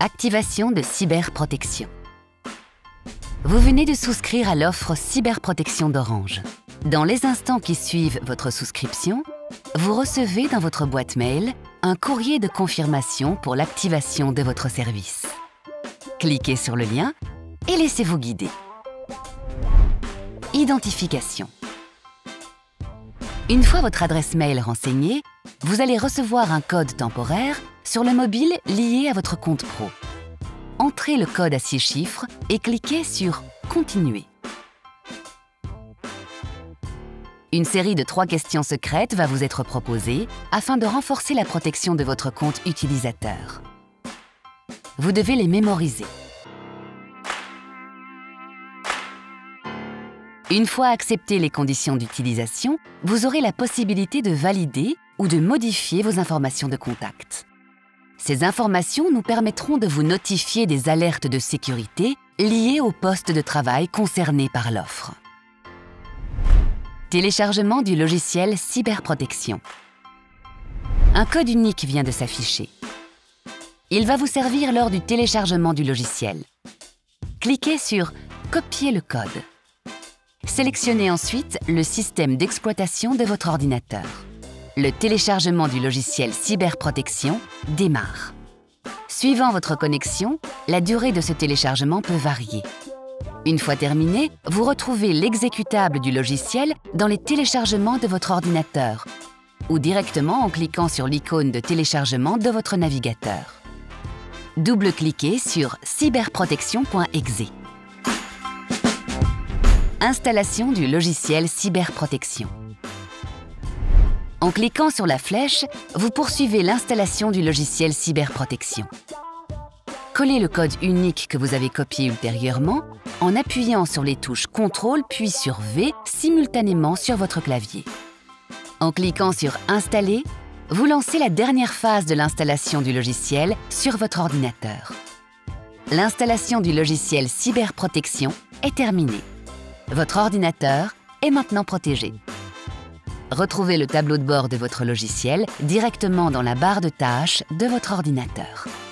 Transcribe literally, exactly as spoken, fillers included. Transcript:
Activation de cyberprotection. Vous venez de souscrire à l'offre Cyberprotection d'Orange. Dans les instants qui suivent votre souscription, vous recevez dans votre boîte mail un courrier de confirmation pour l'activation de votre service. Cliquez sur le lien et laissez-vous guider. Identification. Une fois votre adresse mail renseignée, vous allez recevoir un code temporaire sur le mobile lié à votre compte pro. Entrez le code à six chiffres et cliquez sur « Continuer ». Une série de trois questions secrètes va vous être proposée afin de renforcer la protection de votre compte utilisateur. Vous devez les mémoriser. Une fois acceptées les conditions d'utilisation, vous aurez la possibilité de valider ou de modifier vos informations de contact. Ces informations nous permettront de vous notifier des alertes de sécurité liées au poste de travail concerné par l'offre. Téléchargement du logiciel Cyberprotection. Un code unique vient de s'afficher. Il va vous servir lors du téléchargement du logiciel. Cliquez sur « Copier le code ». Sélectionnez ensuite le système d'exploitation de votre ordinateur. Le téléchargement du logiciel Cyberprotection démarre. Suivant votre connexion, la durée de ce téléchargement peut varier. Une fois terminé, vous retrouvez l'exécutable du logiciel dans les téléchargements de votre ordinateur ou directement en cliquant sur l'icône de téléchargement de votre navigateur. Double-cliquez sur cyberprotection point e x e. Installation du logiciel Cyberprotection. En cliquant sur la flèche, vous poursuivez l'installation du logiciel Cyberprotection. Collez le code unique que vous avez copié ultérieurement en appuyant sur les touches contrôle puis sur V simultanément sur votre clavier. En cliquant sur « Installer », vous lancez la dernière phase de l'installation du logiciel sur votre ordinateur. L'installation du logiciel Cyberprotection est terminée. Votre ordinateur est maintenant protégé. Retrouvez le tableau de bord de votre logiciel directement dans la barre de tâches de votre ordinateur.